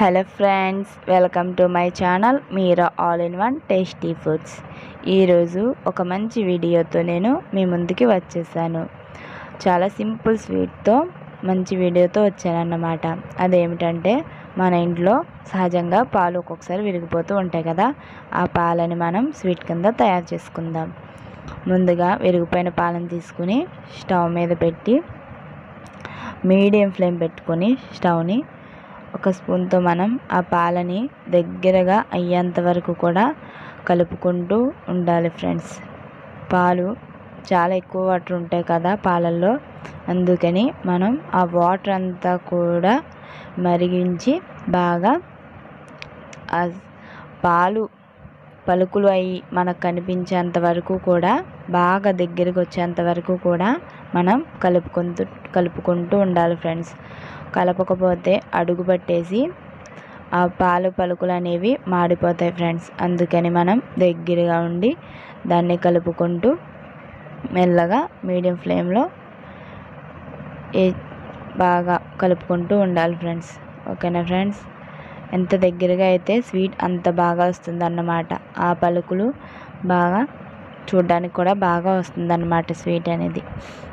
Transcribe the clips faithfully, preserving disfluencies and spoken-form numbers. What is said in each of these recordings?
Hello friends, welcome to my channel Meera all in one tasty foods. ఈరోజు ఒక మంచి వీడియోతో నేను మీ ముందుకి వచ్చేసాను. చాలా సింపుల్ స్వీట్తో మంచి వీడియోతో వచ్చానన్నమాట. అదేమిటంటే, మన ఇంట్లో సహజంగా పాలు ఒక్కొక్కసారి విరిగిపోతూ ఉంటాయి కదా, ఆ పాలని మనం స్వీట్ కింద తయారు చేసుకుందాం. ముందుగా విరిగిపోయిన పాలను తీసుకుని స్టవ్ మీద పెట్టి మీడియం ఫ్లేమ్ పెట్టుకొని స్టవ్ని ఒక స్పూన్తో మనం ఆ పాలని దగ్గరగా అయ్యేంత వరకు కూడా కలుపుకుంటూ ఉండాలి ఫ్రెండ్స్. పాలు చాలా ఎక్కువ వాటర్ ఉంటాయి కదా పాలల్లో, అందుకని మనం ఆ వాటర్ అంతా కూడా మరిగించి బాగా ఆ పాలు పలుకులు అయ్యి మనకు కనిపించేంత వరకు కూడా బాగా దగ్గరికి వచ్చేంత వరకు కూడా మనం కలుపుకుంటూ కలుపుకుంటూ ఉండాలి ఫ్రెండ్స్. కలపకపోతే అడుగు పట్టేసి ఆ పాలు పలుకులు అనేవి మాడిపోతాయి ఫ్రెండ్స్. అందుకని మనం దగ్గరగా ఉండి దాన్ని కలుపుకుంటూ మెల్లగా మీడియం ఫ్లేమ్లో ఏ బాగా కలుపుకుంటూ ఉండాలి ఫ్రెండ్స్. ఓకేనా ఫ్రెండ్స్? ఎంత దగ్గరగా అయితే స్వీట్ అంత బాగా వస్తుంది అన్నమాట. ఆ పలుకులు బాగా చూడడానికి కూడా బాగా వస్తుంది అన్నమాట స్వీట్ అనేది.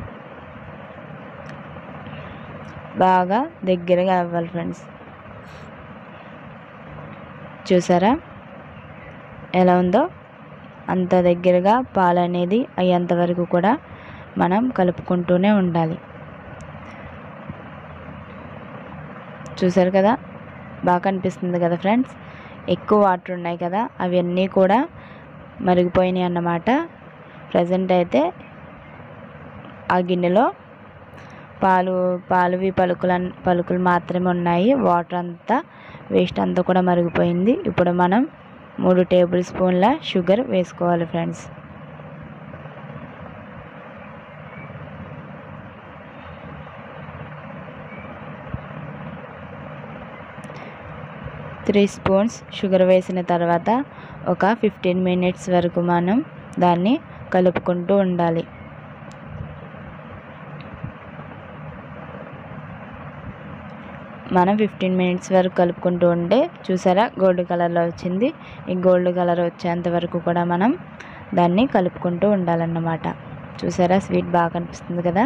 బాగా దగ్గరగా అవ్వాలి ఫ్రెండ్స్. చూసారా ఎలా ఉందో? అంత దగ్గరగా పాలు అనేది అయ్యేంత వరకు కూడా మనం కలుపుకుంటూనే ఉండాలి. చూసారు కదా, బాగా కనిపిస్తుంది కదా ఫ్రెండ్స్. ఎక్కువ వాటర్ ఉన్నాయి కదా, అవన్నీ కూడా మరిగిపోయినాయి అన్నమాట. ప్రజెంట్ అయితే ఆ గిన్నెలో పాలు పాలువి పలుకులు పలుకులు మాత్రమే ఉన్నాయి. వాటర్ అంతా వేస్ట్ అంతా కూడా మరిగిపోయింది. ఇప్పుడు మనం మూడు టేబుల్ స్పూన్ల షుగర్ వేసుకోవాలి ఫ్రెండ్స్. త్రీ స్పూన్స్ షుగర్ వేసిన తర్వాత ఒక ఫిఫ్టీన్ మినిట్స్ వరకు మనం దాన్ని కలుపుకుంటూ ఉండాలి. మనం ఫిఫ్టీన్ మినిట్స్ వరకు కలుపుకుంటూ ఉంటే చూసారా గోల్డ్ కలర్లో వచ్చింది. ఈ గోల్డ్ కలర్ వచ్చేంత వరకు కూడా మనం దాన్ని కలుపుకుంటూ ఉండాలన్నమాట. చూసారా స్వీట్ బాగా కనిపిస్తుంది కదా.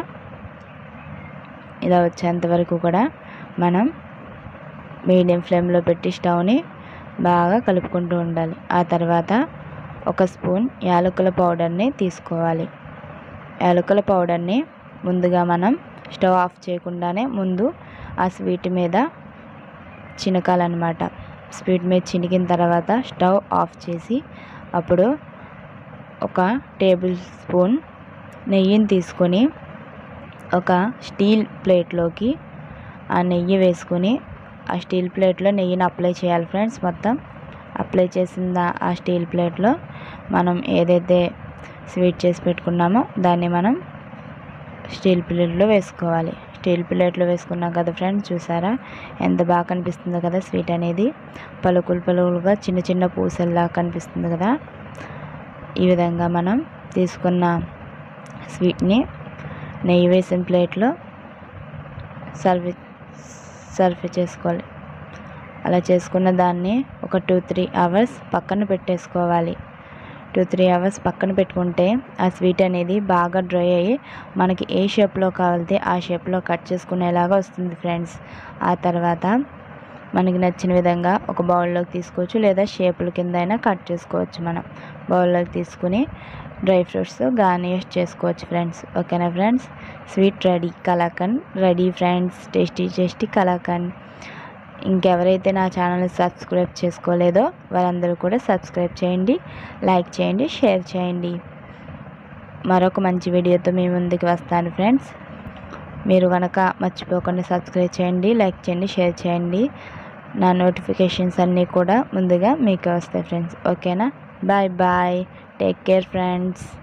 ఇలా వచ్చేంత వరకు కూడా మనం మీడియం ఫ్లేమ్లో పెట్టి స్టవ్ని బాగా కలుపుకుంటూ ఉండాలి. ఆ తర్వాత ఒక స్పూన్ యాలకుల పౌడర్ని తీసుకోవాలి. యాలకుల పౌడర్ని ముందుగా మనం స్టవ్ ఆఫ్ చేయకుండానే ముందు ఆ స్వీట్ మీద చినకాలన్నమాట. స్వీట్ మీద చినికిన తర్వాత స్టవ్ ఆఫ్ చేసి అప్పుడు ఒక టేబుల్ స్పూన్ నెయ్యిని తీసుకొని ఒక స్టీల్ ప్లేట్లోకి ఆ నెయ్యి వేసుకొని ఆ స్టీల్ ప్లేట్లో నెయ్యిని అప్లై చేయాలి ఫ్రెండ్స్. మొత్తం అప్లై చేసిన ఆ స్టీల్ ప్లేట్లో మనం ఏదైతే స్వీట్ చేసి పెట్టుకున్నామో దాన్ని మనం స్టీల్ ప్లేట్లో వేసుకోవాలి. స్టీల్ ప్లేట్లో వేసుకున్నాం కదా ఫ్రెండ్స్. చూసారా ఎంత బాగా కనిపిస్తుందో కదా స్వీట్ అనేది. పలుకులు పలుకులుగా చిన్న చిన్న పూసల్లా కనిపిస్తుంది కదా. ఈ విధంగా మనం తీసుకున్న స్వీట్ని నెయ్యి వేసిన ప్లేట్లో సర్వ్ సర్వ్ చేసుకోవాలి. అలా చేసుకున్న దాన్ని ఒక టూ త్రీ అవర్స్ పక్కన పెట్టేసుకోవాలి. టూ త్రీ అవర్స్ పక్కన పెట్టుకుంటే ఆ స్వీట్ అనేది బాగా డ్రై అయ్యి మనకి ఏ షేప్లో కావాలితే ఆ షేప్లో కట్ చేసుకునేలాగా వస్తుంది ఫ్రెండ్స్. ఆ తర్వాత మనకి నచ్చిన విధంగా ఒక బౌల్లోకి తీసుకోవచ్చు, లేదా షేపుల కింద అయినా కట్ చేసుకోవచ్చు. మనం బౌల్లోకి తీసుకుని డ్రై ఫ్రూట్స్ గార్నిష్ చేసుకోవచ్చు ఫ్రెండ్స్. ఓకేనా friends? Sweet ready, kalakand ready friends. Tasty tasty kalakand. ఇంకెవరైతే నా ఛానల్ని సబ్స్క్రైబ్ చేసుకోలేదో వారందరూ కూడా సబ్స్క్రైబ్ చేయండి, లైక్ చేయండి, షేర్ చేయండి. మరొక మంచి వీడియోతో మీ ముందుకు వస్తాను ఫ్రెండ్స్. మీరు కనుక మర్చిపోకుండా సబ్స్క్రైబ్ చేయండి, లైక్ చేయండి, షేర్ చేయండి. నా నోటిఫికేషన్స్ అన్నీ కూడా ముందుగా మీకు వస్తాయి ఫ్రెండ్స్. ఓకేనా? Bye bye. Take care friends.